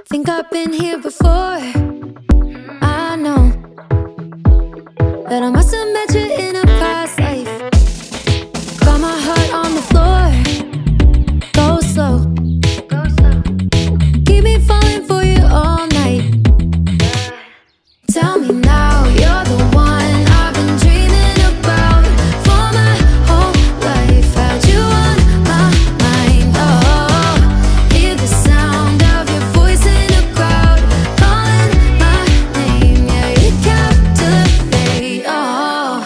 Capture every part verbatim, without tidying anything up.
Think I've been here before. I know that I must have met you in a past life. Got my heart on the floor. Go slow. Go slow. Keep me falling for you all night. Tell me now, you're the one I've been dreaming about for my whole life. Had you on my mind, oh. Hear the sound of your voice in the crowd, calling my name, yeah, you captivate, oh.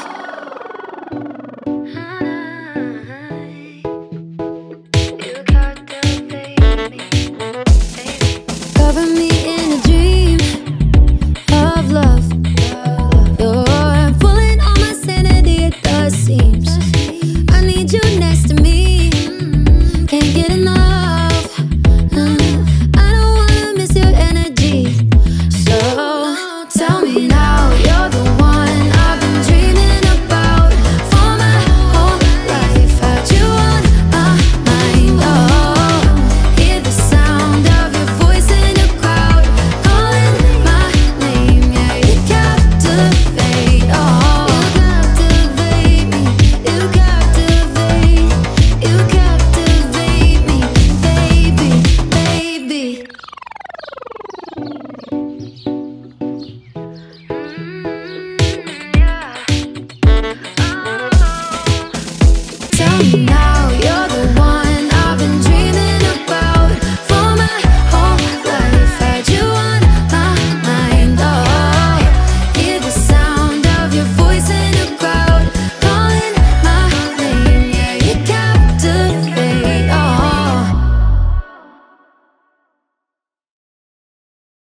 You captivate me, baby. Cover me in a dream of love. You're pulling on my sanity, it does seems. I need you next to me, can't get enough. Mm, I don't wanna miss your energy. So tell me now, you're the one I've been dreaming about for my whole life. Had you on my mind, oh. Hear the sound of your voice in the crowd, calling my name, yeah, you captivate, oh. You captivate me, you captivate, you captivate me, baby, baby. Tell me now.